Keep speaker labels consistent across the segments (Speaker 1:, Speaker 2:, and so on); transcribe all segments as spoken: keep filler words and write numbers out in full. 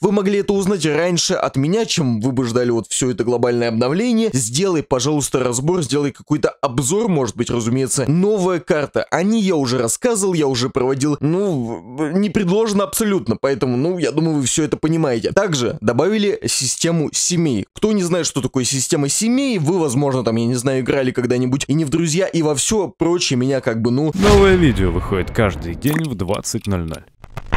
Speaker 1: вы могли это узнать раньше от меня, чем вы бы ждали вот все это глобальное обновление. Сделай, пожалуйста, разбор, сделай какой-то обзор, может быть, разумеется. Новая карта. О ней я уже рассказывал, я уже проводил, ну, не предложено абсолютно, поэтому, ну, я думаю, вы все это понимаете. Также добавили систему семей. Кто не знает, что такое система семей, вы, возможно, там, я не знаю, играли когда-нибудь и не в друзья, и во все прочее меня как бы, ну...
Speaker 2: Новое видео выходит каждый день в двадцать ноль ноль.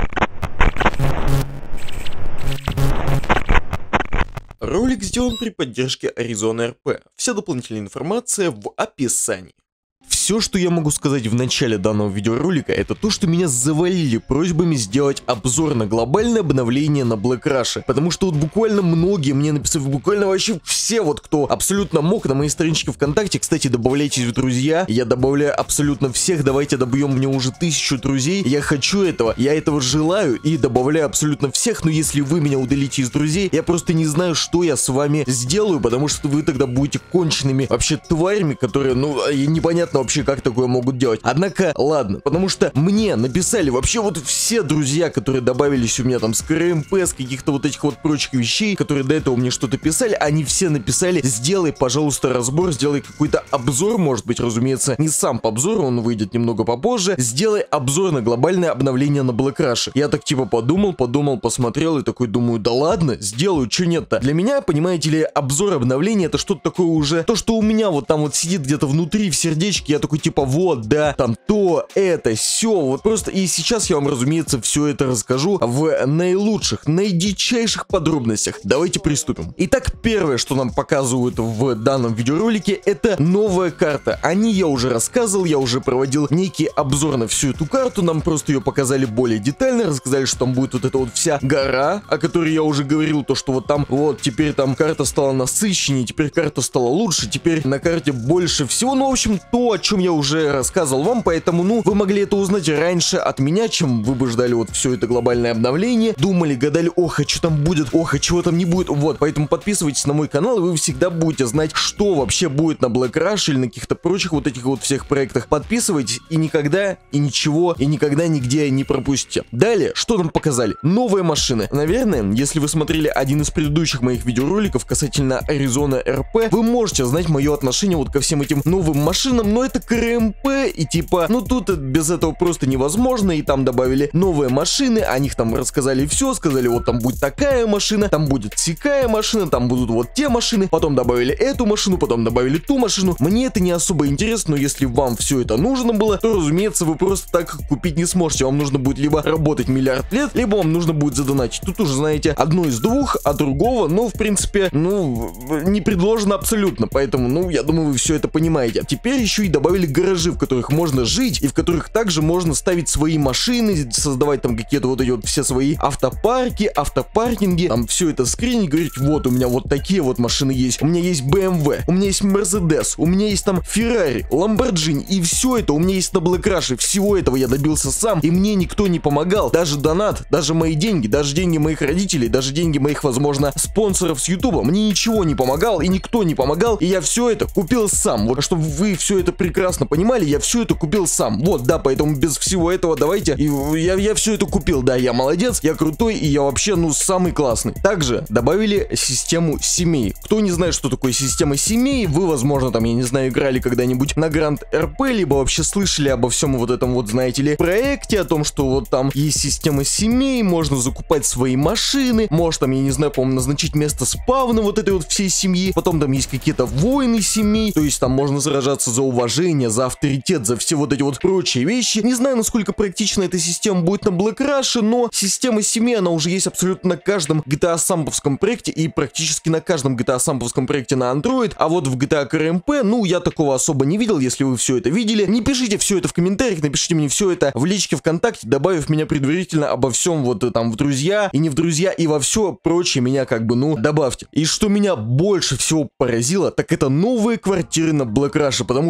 Speaker 1: Ролик сделан при поддержке Arizona эр пи. Вся дополнительная информация в описании. Все, что я могу сказать в начале данного видеоролика, это то, что меня завалили просьбами сделать обзор на глобальное обновление на Black Rush. Потому что вот буквально многие мне написали, буквально вообще все, вот кто абсолютно мог на моей страничке ВКонтакте. Кстати, добавляйтесь в друзья, я добавляю абсолютно всех, давайте добьем мне уже тысячу друзей. Я хочу этого, я этого желаю и добавляю абсолютно всех, но если вы меня удалите из друзей, я просто не знаю, что я с вами сделаю, потому что вы тогда будете конченными вообще тварями, которые, ну, непонятно вообще, как такое могут делать. Однако, ладно, потому что мне написали вообще вот все друзья, которые добавились у меня там с КРМП, с каких-то вот этих вот прочих вещей, которые до этого мне что-то писали, они все написали: сделай, пожалуйста, разбор, сделай какой-то обзор, может быть, разумеется, не сам по обзору, он выйдет немного попозже, сделай обзор на глобальное обновление на Black Rush. Я так типа подумал, подумал, посмотрел и такой думаю, да ладно, сделаю, что нет-то. Для меня, понимаете ли, обзор обновления это что-то такое уже, то, что у меня вот там вот сидит где-то внутри в сердечке, я такой типа вот, да, там то, это, все, вот просто. И сейчас я вам, разумеется, все это расскажу в наилучших, наидичайших подробностях. Давайте приступим. Итак, первое, что нам показывают в данном видеоролике, это новая карта. О ней я уже рассказывал, я уже проводил некий обзор на всю эту карту, нам просто ее показали более детально, рассказали, что там будет вот эта вот вся гора, о которой я уже говорил, то, что вот там, вот, теперь там карта стала насыщеннее, теперь карта стала лучше, теперь на карте больше всего, ну, в общем, то, о чем я уже рассказывал вам, поэтому, ну, вы могли это узнать раньше от меня, чем вы бы ждали вот все это глобальное обновление, думали, гадали, ох, а что там будет, ох, а чего там не будет, вот, поэтому подписывайтесь на мой канал, и вы всегда будете знать, что вообще будет на Black Rush или на каких-то прочих вот этих вот всех проектах. Подписывайтесь и никогда, и ничего, и никогда нигде не пропустите. Далее, что нам показали? Новые машины. Наверное, если вы смотрели один из предыдущих моих видеороликов касательно Arizona эр пи, вы можете знать мое отношение вот ко всем этим новым машинам, но это КРМП, и типа, ну тут без этого просто невозможно, и там добавили новые машины, о них там рассказали все, сказали, вот там будет такая машина, там будет сякая машина, там будут вот те машины, потом добавили эту машину, потом добавили ту машину. Мне это не особо интересно, но если вам все это нужно было, то, разумеется, вы просто так купить не сможете. Вам нужно будет либо работать миллиард лет, либо вам нужно будет задонатить. Тут уже, знаете, одно из двух, а другого, ну, в принципе, ну, не предложено абсолютно, поэтому, ну, я думаю, вы все это понимаете. Теперь еще и добавили гаражи, в которых можно жить, и в которых также можно ставить свои машины, создавать там какие-то вот эти вот все свои автопарки, автопаркинги, там все это скринить, говорить, вот у меня вот такие вот машины есть, у меня есть бэ эм вэ, у меня есть Mercedes, у меня есть там Ferrari, Lamborghini, и все это у меня есть на Black Rush, всего этого я добился сам, и мне никто не помогал, даже донат, даже мои деньги, даже деньги моих родителей, даже деньги моих, возможно, спонсоров с Ютуба, мне ничего не помогал, и никто не помогал, и я все это купил сам, вот чтобы вы все это прекрасно понимали, я все это купил сам, вот, да, поэтому без всего этого давайте, и я, я все это купил, да, я молодец, я крутой, и я вообще, ну, самый классный. Также добавили систему семей. Кто не знает, что такое система семей, вы, возможно, там, я не знаю, играли когда-нибудь на Гранд эр пи, либо вообще слышали обо всем вот этом вот, знаете ли, проекте, о том, что вот там есть система семей, можно закупать свои машины, может там, я не знаю, по-моему, назначить место спавна вот этой вот всей семьи, потом там есть какие-то войны семей, то есть там можно сражаться за уважение, за авторитет, за все вот эти вот прочие вещи. Не знаю, насколько практична эта система будет на Black Rush, но система семей, она уже есть абсолютно на каждом джи ти эй самповском проекте и практически на каждом джи ти эй самповском проекте на Android, а вот в джи ти эй КРМП, ну, я такого особо не видел. Если вы все это видели, не пишите все это в комментариях, напишите мне все это в личке ВКонтакте, добавив меня предварительно обо всем вот там в друзья и не в друзья, и во все прочее меня как бы, ну, добавьте. И что меня больше всего поразило, так это новые квартиры на Black Rush, потому что о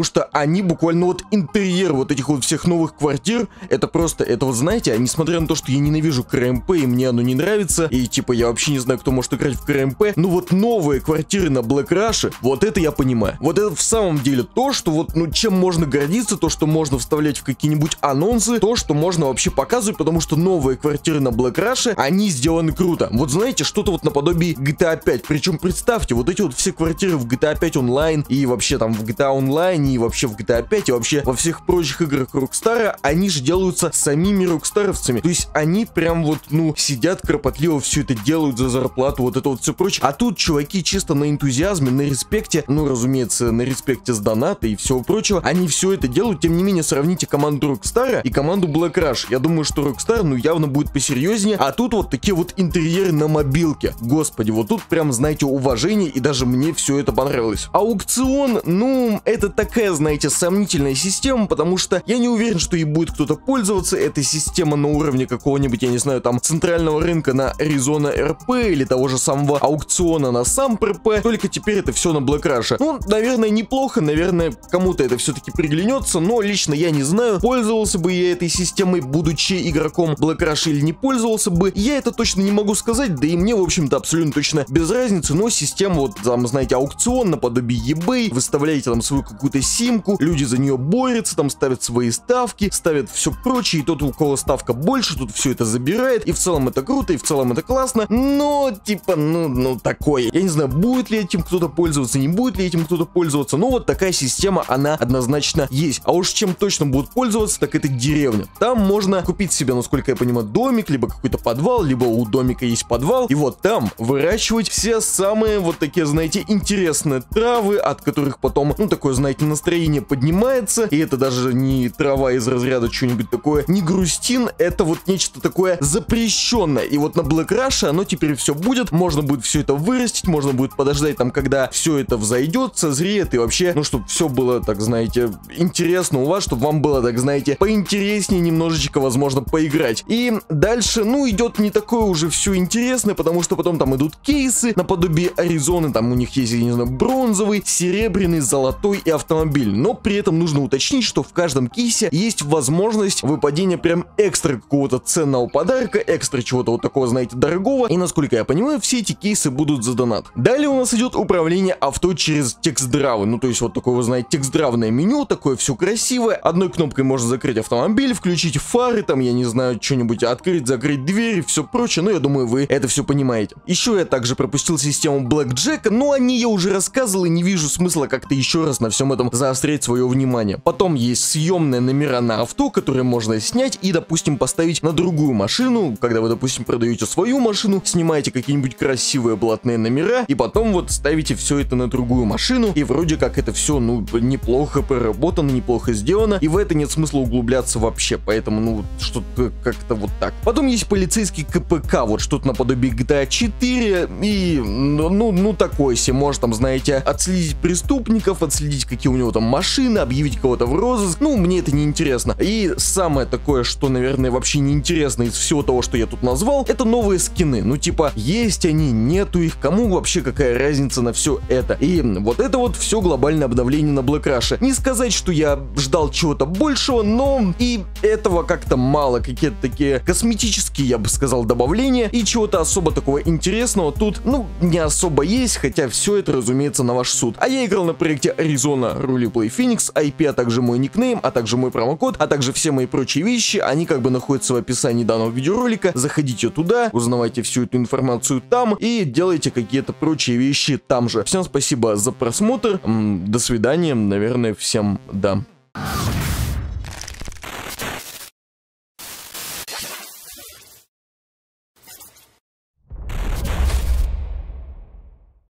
Speaker 1: они буквально вот интерьер вот этих вот всех новых квартир, это просто, это вот знаете, несмотря на то, что я ненавижу КРМП и мне оно не нравится, и типа я вообще не знаю, кто может играть в КРМП, но вот новые квартиры на Black Rush, вот это я понимаю. Вот это в самом деле то, что вот, ну, чем можно гордиться, то, что можно вставлять в какие-нибудь анонсы, то, что можно вообще показывать, потому что новые квартиры на Black Rush, они сделаны круто. Вот знаете, что-то вот наподобие джи ти эй пять, причем представьте, вот эти вот все квартиры в джи ти эй пять онлайн, и вообще там в джи ти эй онлайн, и вообще в джи ти эй пять, и вообще во всех прочих играх Rockstar, они же делаются самими рокстаровцами, то есть они прям вот, ну, сидят кропотливо, все это делают за зарплату, вот это вот все прочее, а тут чуваки чисто на энтузиазме, на респекте, ну, разумеется, на респекте с доната и всего прочего, они все это делают. Тем не менее, сравните команду Rockstar и команду Black Rush. Я думаю, что Rockstar, ну, явно будет посерьезнее, а тут вот такие вот интерьеры на мобилке. Господи, вот тут прям, знаете, уважение, и даже мне все это понравилось. Аукцион, ну, это такая, знаете, сомнительная система, потому что я не уверен, что ей будет кто-то пользоваться. Это система на уровне какого-нибудь, я не знаю, там, центрального рынка на Arizona эр пи или того же самого аукциона на сам пэ эр пэ, только теперь это все на Black Rush. Ну, наверное, неплохо, наверное, кому-то это все-таки приглянется, но лично я не знаю, пользовался бы я этой системой, будучи игроком Black Rush, или не пользовался бы, я это точно не могу сказать, да и мне, в общем-то, абсолютно точно без разницы, но система, вот, там, знаете, аукцион наподобие eBay, выставляете там свою какую-то симку, люди за нее борются, там ставят свои ставки, ставят все прочее, и тот, у кого ставка больше, тут все это забирает, и в целом это круто, и в целом это классно, но, типа, ну, ну, такое. Я не знаю, будет ли этим кто-то пользоваться, не будет ли этим кто-то пользоваться, но вот такая система, она однозначно есть. А уж чем точно будут пользоваться, так это деревня. Там можно купить себе, насколько я понимаю, домик, либо какой-то подвал, либо у домика есть подвал, и вот там выращивать все самые вот такие, знаете, интересные травы, от которых потом, ну, такое, знаете, настроение поднимается, и это даже не трава из разряда что-нибудь такое, не грустин, это вот нечто такое запрещенное, и вот на Black Rush оно теперь все будет, можно будет все это вырастить, можно будет подождать там, когда все это взойдет, созреет, и вообще, ну, чтобы все было, так, знаете, интересно у вас, чтобы вам было, так, знаете, поинтереснее немножечко, возможно, поиграть. И дальше, ну, идет не такое уже все интересное, потому что потом там идут кейсы наподобие Аризоны, там у них есть, я не знаю, бронзовый, серебряный, золотой и автомобиль, но при этом нужно уточнить, что в каждом кейсе есть возможность выпадения прям экстра какого-то ценного подарка, экстра чего-то вот такого, знаете, дорогого, и насколько я понимаю, все эти кейсы будут за донат. Далее у нас идет управление авто через текст-дравы, ну, то есть вот такое, вы знаете, текст-дравное меню, такое все красивое, одной кнопкой можно закрыть автомобиль, включить фары, там, я не знаю, что-нибудь открыть, закрыть двери, все прочее, но я думаю, вы это все понимаете. Еще я также пропустил систему Блэкджека, но о ней я уже рассказывал и не вижу смысла как-то еще раз на всем этом заострять свое внимание. Потом есть съемные номера на авто, которые можно снять и, допустим, поставить на другую машину, когда вы, допустим, продаете свою машину, снимаете какие-нибудь красивые блатные номера, и потом вот ставите все это на другую машину, и вроде как это все, ну, неплохо проработано, неплохо сделано, и в это нет смысла углубляться вообще, поэтому, ну, что-то как-то вот так. Потом есть полицейский ка пэ ка, вот что-то наподобие джи ти эй четыре, и, ну, ну, ну такой себе, может там, знаете, отследить преступников, отследить, какие у него там машины, объявить кого-то в розыск, ну, мне это не интересно. И самое такое, что, наверное, вообще не интересно из всего того, что я тут назвал, это новые скины, ну, типа, есть они, нету их, кому вообще какая разница на все это. И вот это вот все глобальное обновление на Black Rush. Не сказать, что я ждал чего-то большего, но и этого как-то мало, какие-то такие косметические, я бы сказал, добавления, и чего-то особо такого интересного тут, ну, не особо есть, хотя все это, разумеется, на ваш суд. А я играл на проекте Arizona Roleplay Phoenix, ай пи, а также мой никнейм, а также мой промокод, а также все мои прочие вещи, они как бы находятся в описании данного видеоролика. Заходите туда, узнавайте всю эту информацию там и делайте какие-то прочие вещи там же. Всем спасибо за просмотр, до свидания, наверное, всем да.